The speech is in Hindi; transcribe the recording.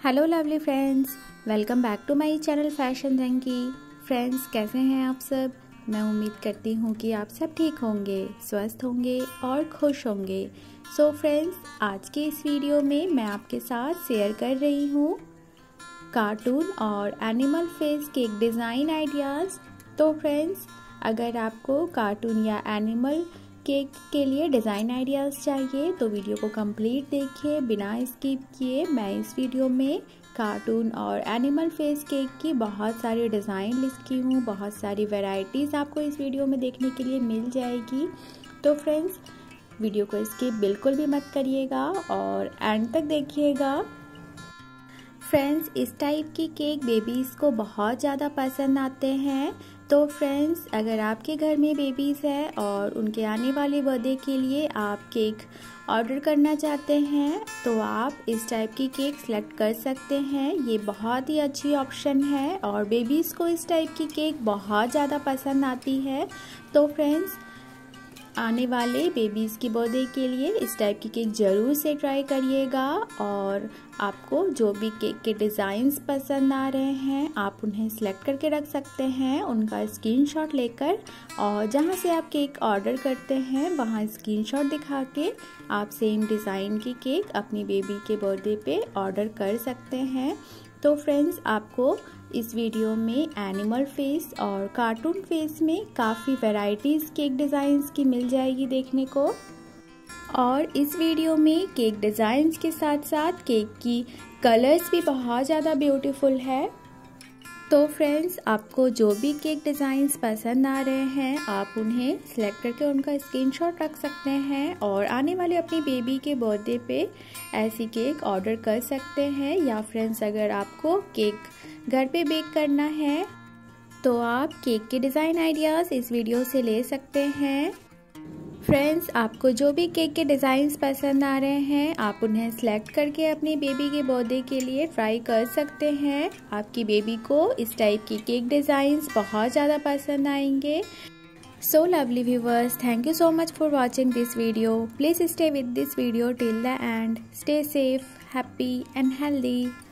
Hello lovely friends, welcome back to my channel fashion junkie. Friends, कैसे हैं आप सब? मैं उम्मीद करती हूँ कि आप सब ठीक होंगे, स्वस्थ होंगे और खुश होंगे। सो फ्रेंड्स, आज के इस वीडियो में मैं आपके साथ शेयर कर रही हूँ कार्टून और animal face cake design ideas. तो फ्रेंड्स, अगर आपको कार्टून या एनिमल केक के लिए डिज़ाइन आइडियाज़ चाहिए तो वीडियो को कंप्लीट देखिए बिना स्किप किए। मैं इस वीडियो में कार्टून और एनिमल फेस केक की बहुत सारी डिज़ाइन लिस्ट की हूँ, बहुत सारी वैरायटीज़ आपको इस वीडियो में देखने के लिए मिल जाएगी। तो फ्रेंड्स, वीडियो को स्किप बिल्कुल भी मत करिएगा और एंड तक देखिएगा। फ्रेंड्स, इस टाइप की केक बेबीज़ को बहुत ज़्यादा पसंद आते हैं। तो फ्रेंड्स, अगर आपके घर में बेबीज़ है और उनके आने वाले बर्थडे के लिए आप केक ऑर्डर करना चाहते हैं तो आप इस टाइप की केक सेलेक्ट कर सकते हैं। ये बहुत ही अच्छी ऑप्शन है और बेबीज़ को इस टाइप की केक बहुत ज़्यादा पसंद आती है। तो फ्रेंड्स, आने वाले बेबीज़ की बर्थडे के लिए इस टाइप की केक ज़रूर से ट्राई करिएगा। और आपको जो भी केक के डिज़ाइंस पसंद आ रहे हैं आप उन्हें सेलेक्ट करके रख सकते हैं, उनका स्क्रीनशॉट लेकर, और जहां से आप केक ऑर्डर करते हैं वहां स्क्रीनशॉट दिखा के आप सेम डिज़ाइन की केक अपनी बेबी के बर्थडे पे ऑर्डर कर सकते हैं। तो फ्रेंड्स, आपको इस वीडियो में एनिमल फेस और कार्टून फेस में काफ़ी वैरायटीज़ केक डिज़ाइंस की मिल जाएगी देखने को। और इस वीडियो में केक डिज़ाइंस के साथ साथ केक की कलर्स भी बहुत ज़्यादा ब्यूटीफुल है। तो फ्रेंड्स, आपको जो भी केक डिज़ाइंस पसंद आ रहे हैं आप उन्हें सेलेक्ट करके उनका स्क्रीनशॉट रख सकते हैं और आने वाले अपनी बेबी के बर्थडे पे ऐसी केक ऑर्डर कर सकते हैं। या फ्रेंड्स, अगर आपको केक घर पे बेक करना है तो आप केक के डिज़ाइन आइडियाज़ इस वीडियो से ले सकते हैं। फ्रेंड्स, आपको जो भी केक के डिज़ाइंस पसंद आ रहे हैं आप उन्हें सेलेक्ट करके अपनी बेबी के बर्थडे के लिए ट्राई कर सकते हैं। आपकी बेबी को इस टाइप की केक डिज़ाइंस बहुत ज़्यादा पसंद आएंगे। So lovely viewers, thank you so much for watching this video. Please stay with this video till the end. Stay safe, happy and healthy.